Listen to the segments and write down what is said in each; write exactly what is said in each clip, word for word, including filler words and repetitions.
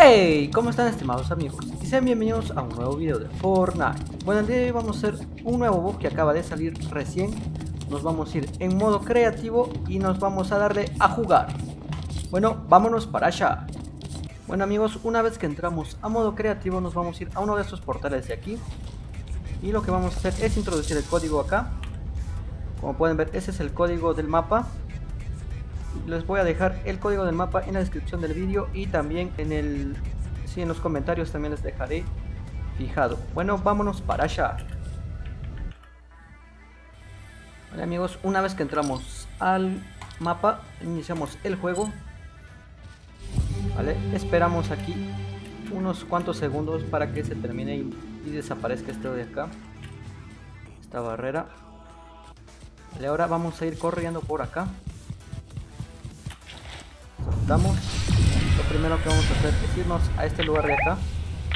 Hey, ¿cómo están, estimados amigos? Y sean bienvenidos a un nuevo video de Fortnite. Bueno, el día de hoy vamos a hacer un nuevo bug que acaba de salir recién. Nos vamos a ir en modo creativo y nos vamos a darle a jugar. Bueno, vámonos para allá. Bueno amigos, una vez que entramos a modo creativo nos vamos a ir a uno de estos portales de aquí. Y lo que vamos a hacer es introducir el código acá. Como pueden ver, ese es el código del mapa. Les voy a dejar el código del mapa en la descripción del vídeo y también en el sí, en los comentarios también les dejaré fijado. Bueno, vámonos para allá. Vale amigos, una vez que entramos al mapa, iniciamos el juego. Vale, esperamos aquí unos cuantos segundos para que se termine y, y desaparezca esto de acá, esta barrera. Vale, ahora vamos a ir corriendo por acá. Saltamos. Lo primero que vamos a hacer es irnos a este lugar de acá.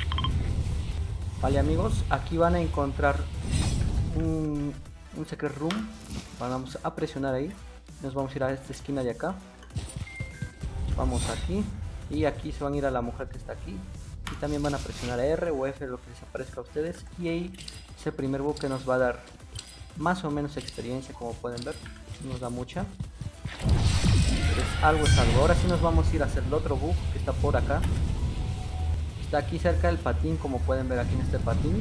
Vale amigos, aquí van a encontrar un, un secret room. Vamos a presionar ahí. Nos vamos a ir a esta esquina de acá. Vamos aquí. Y aquí se van a ir a la mujer que está aquí. Y también van a presionar R o F, lo que les aparezca a ustedes. Y ahí ese primer bug que nos va a dar más o menos experiencia, como pueden ver. Nos da mucha. Es algo es algo. Ahora sí nos vamos a ir a hacer el otro bug que está por acá. Está aquí cerca del patín, como pueden ver aquí en este patín.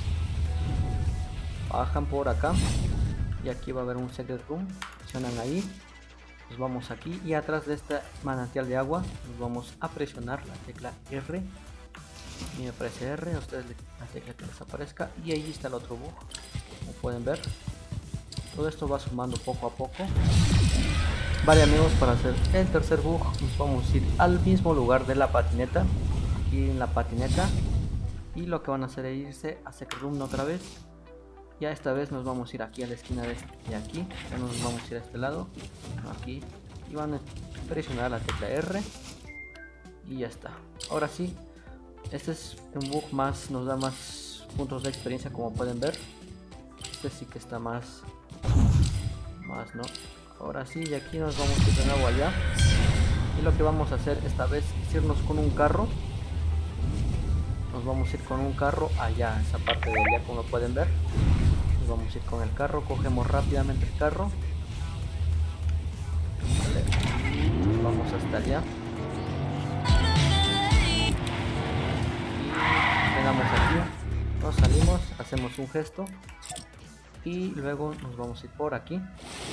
Bajan por acá. Y aquí va a haber un secret room. Presionan ahí. Nos vamos aquí y atrás de este manantial de agua nos vamos a presionar la tecla R. Y me parece R, a ustedes la tecla que les aparezca. Y ahí está el otro bug, como pueden ver. Todo esto va sumando poco a poco. Vale amigos, para hacer el tercer bug nos vamos a ir al mismo lugar de la patineta. Aquí en la patineta. Y lo que van a hacer es irse a Secret Room otra vez. Ya esta vez nos vamos a ir aquí a la esquina de, este, de aquí. Ya no nos vamos a ir a este lado. Aquí. Y van a presionar la tecla R. Y ya está. Ahora sí. Este es un bug más. Nos da más puntos de experiencia, como pueden ver. Este sí que está más. Más, ¿no? Ahora sí, y aquí nos vamos a ir de nuevo allá. Y lo que vamos a hacer esta vez es irnos con un carro. Nos vamos a ir con un carro allá, esa parte de allá, como pueden ver. Nos vamos a ir con el carro, cogemos rápidamente el carro. Vale. Vamos hasta allá. Y llegamos aquí. Nos salimos, hacemos un gesto. Y luego nos vamos a ir por aquí.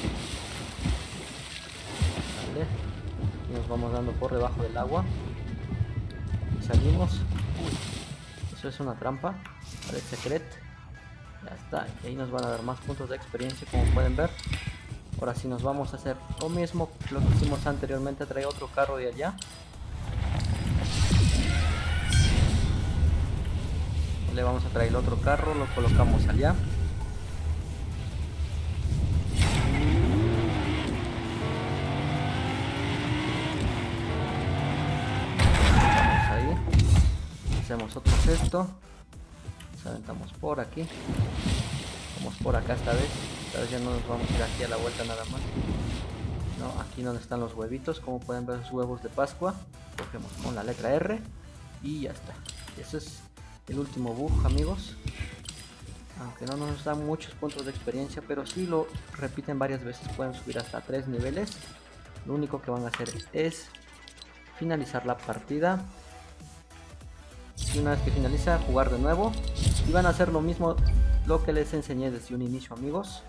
Y nos vamos dando por debajo del agua y salimos. Uy, eso es una trampa para el secret. Ya está, y ahí nos van a dar más puntos de experiencia, como pueden ver. Ahora sí nos vamos a hacer lo mismo que lo que hicimos anteriormente, trae otro carro de allá. Le vamos a traer el otro carro, lo colocamos allá. Hacemos otro gesto, nos aventamos por aquí, vamos por acá esta vez, esta vez ya no nos vamos a ir aquí a la vuelta nada más, no, aquí donde están los huevitos, como pueden ver, los huevos de Pascua, cogemos con la letra R y ya está. Ese es el último bug amigos, aunque no nos da muchos puntos de experiencia, pero si lo repiten varias veces pueden subir hasta tres niveles. Lo único que van a hacer es finalizar la partida. Y una vez que finaliza, jugar de nuevo. Y van a hacer lo mismo, lo que les enseñé desde un inicio amigos.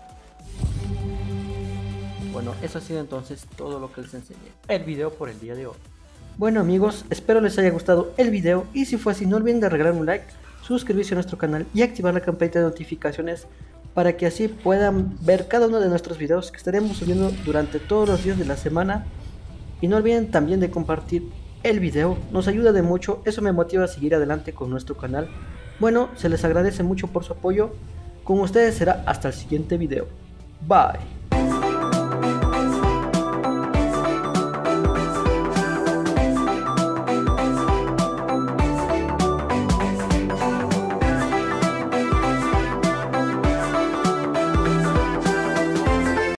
Bueno, eso ha sido entonces todo lo que les enseñé el video por el día de hoy. Bueno amigos, espero les haya gustado el video. Y si fue así, no olviden de regalar un like, suscribirse a nuestro canal y activar la campanita de notificaciones, para que así puedan ver cada uno de nuestros videos que estaremos subiendo durante todos los días de la semana. Y no olviden también de compartir el video, nos ayuda de mucho, eso me motiva a seguir adelante con nuestro canal. Bueno, se les agradece mucho por su apoyo. Con ustedes será hasta el siguiente video. Bye.